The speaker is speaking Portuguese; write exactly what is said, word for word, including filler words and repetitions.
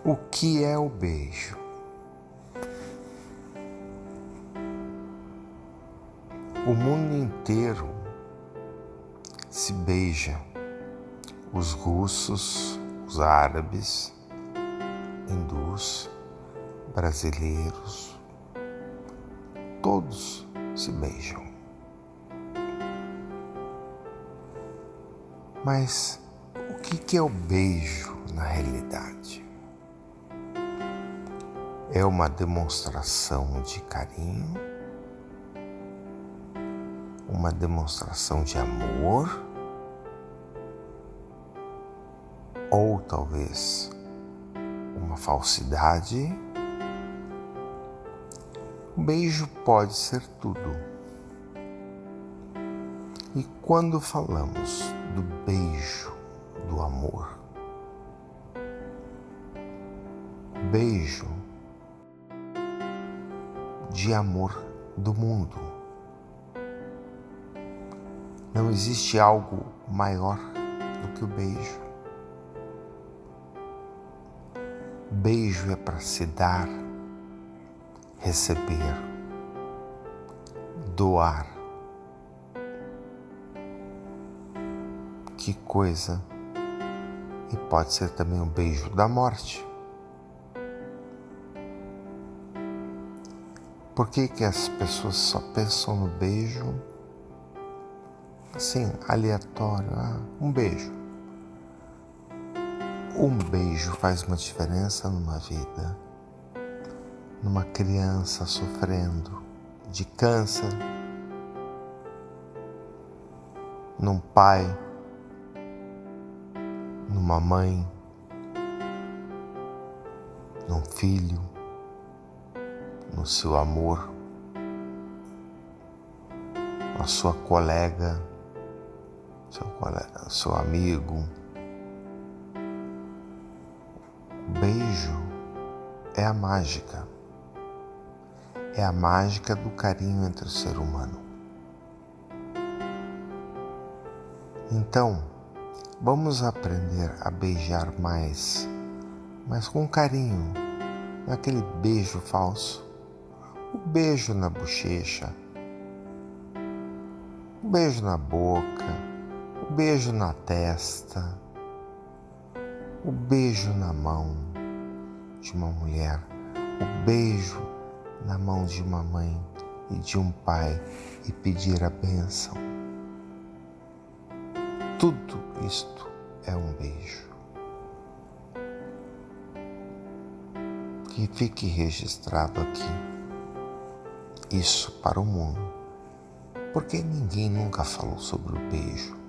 O que é o beijo? O mundo inteiro se beija. Os russos, os árabes, hindus, brasileiros, todos se beijam. Mas o que é o beijo na realidade? É uma demonstração de carinho, uma demonstração de amor, ou talvez uma falsidade. O beijo pode ser tudo. E quando falamos do beijo do amor, beijo de amor do mundo, não existe algo maior do que o beijo. Beijo é para se dar, receber, doar. Que coisa! E pode ser também o beijo da morte. Por que que as pessoas só pensam no beijo assim, aleatório? Ah, um beijo. Um beijo faz uma diferença numa vida, numa criança sofrendo de câncer, num pai, numa mãe, num filho, no seu amor, na sua colega, seu colega, seu amigo. O beijo é a mágica, é a mágica do carinho entre o ser humano. Então, vamos aprender a beijar mais, mas com carinho, não é aquele beijo falso. O beijo na bochecha, o beijo na boca, o beijo na testa, o beijo na mão de uma mulher, o beijo na mão de uma mãe e de um pai e pedir a bênção. Tudo isto é um beijo. Que fique registrado aqui isso para o mundo, porque ninguém nunca falou sobre o beijo.